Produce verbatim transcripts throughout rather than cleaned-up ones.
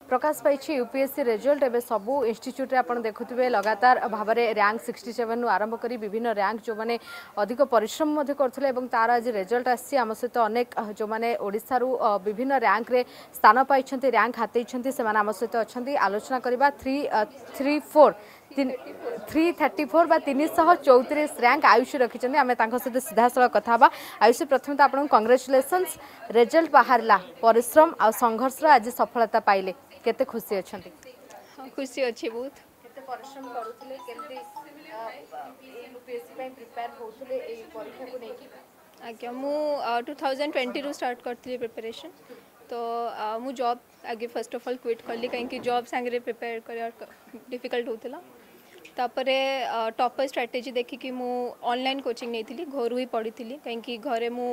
प्रकाश पाई UPSC result एवं सबू institute रे आपण देखुथिबे लगातार भाव में रैंक सिक्सटी सेवेन रु आरंभ करी विभिन्न रैंक जो माने अधिक परिश्रम करथिले एवं तार आज रिजल्ट आसी आम सहित अनेक जो माने ओडिसा रु विभिन्न रैंक रे स्थान पाइछन्ती रैंक हातेइछन्ती से आम सहित अछन्ती आलोचना करबा three three four three thirty four बा तीन सौ चौतीस रैंक आयुष रखिंट आम सहित सीधा साल कथा आयुष प्रथम तो आपको कंग्रेचुलेसन्स रिजल्ट बाहरला परिश्रम आ संघर्ष आज सफलता पाइले केते खुशी अच्छा खुशी अच्छी बहुत केते परिश्रम करूथले केते यूपीएससी ପାଇଁ प्रिपेयर होथले ए परीक्षा को नेकी आज्ञा मु टू थाउजेंड ट्वेंटी रु स्टार्ट करथली प्रिपरेशन तो uh, मु जॉब आगे फर्स्ट ऑफ ऑल क्विट करली कहीं जॉब सांगे प्रिपेयर कर डिफिकल्ट होता तापरे टॉपर स्ट्रेटेजी देखी कि मु ऑनलाइन कोचिंग नहीं थी घर ही पढ़ी थी कहीं घरे मु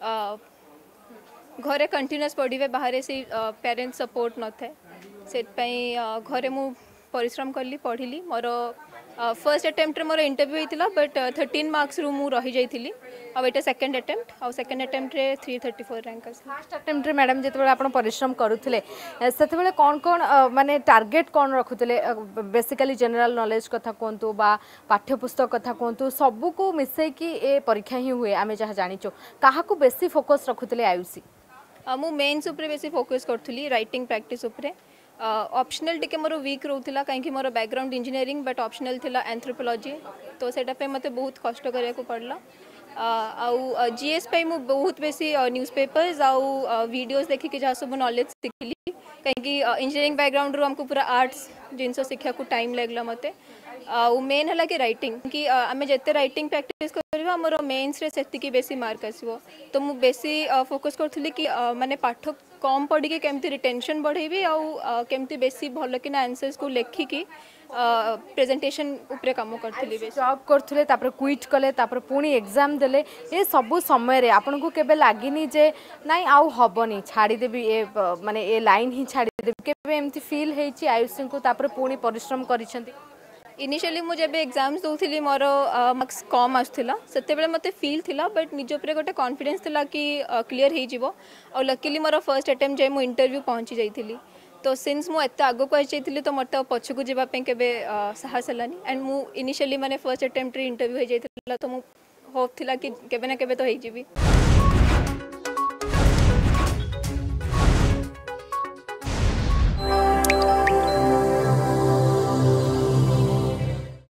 घरे कंटिन्यूअस पढ़े बाहर से पेरेंट्स सपोर्ट न थे से घरे मु परिश्रम कली पढ़ी मोर फर्स्ट अटेम्प्ट मोर इंटरव्यू होता बट थर्टीन मार्क्स रु मु रही जाइली अब एटा सेकंड अटेम्प्ट आ सेकंड अटेम्प्ट रे three thirty four rank first attempt रे मैडम जेते आपण परिश्रम करूथिले सेते कौन कौन माने टार्गेट कौन रखुथिले बेसिकली जनरल नॉलेज कथा कोंतु बा पाठ्यपुस्तक कथा कोंतु सबु को मिसै कि ए परीक्षा ही हुए आमे जहा जानिचो काहा को बेसी फोकस रखुथिले आयुसी मु मेन्स उपरे बेसी फोकस करथुली राइटिंग प्रैक्टिस उपरे ऑप्शनल टिके मोर वीक रोला कहीं मोर बैकग्राउंड इंजीनियरिंग बट ऑप्शनल थिला एंथ्रोपोलॉजी तो सेटा पे मते बहुत कष्ट करिया को पड़ला आउ जीएस पे मु बहुत बेसी न्यूज़पेपर्स आउ वीडियोस देखि के जहा सब नॉलेज सिखली कहीं इंजीनियरिंग बैकग्राउंड रो हमको पूरा आर्ट्स जिनसो शिक्षा को टाइम लगला मते आउ मेन हला कि राइटिंग कि आमे जते राइटिंग प्रैक्टिस करबा हमर मेंस रे सेति की बेसी मार्क आसीबो तो मु बेसी फोकस करथली कि माने पाठ कम पढ़ी के केमती रिटेंशन बढ़ेबी आउ केमती बेसी भल कि आंसर्स को लेखि की प्रेजेंटेशन उपरे काम करथली बेसी जॉब करथले तापर क्विट कले तापर पुणी एग्जाम देले ए सब समय रे आपन को केबे लागिनी जे नाही आउ हबनी छाडी देबी ए माने ए लाइन ही छाडी देबी केबे एमती फील हेची आयुष को तापर पुणी परिश्रम करिसंती इनिशियली मुझे एग्जाम्स दूसरी मोर मार्क्स कम आसला से मत फील थिला बट निज उपर गोटे कॉन्फिडेंस थिला कि क्लीयर हो जिवो और लकीली मोर फर्स्ट अटेम्प्ट जाए मु इंटरव्यू पहुँची जाइली तो सिंस मु एत आगक आसी तो मत पछकू जावाई केबे साहस हलानी एंड मु इनिशियली माने फर्स्ट अटेम्प्ट रे इंटरव्यू हो जाइला तो मु होप थिला कि केबे ना केबे तो हो जिवि।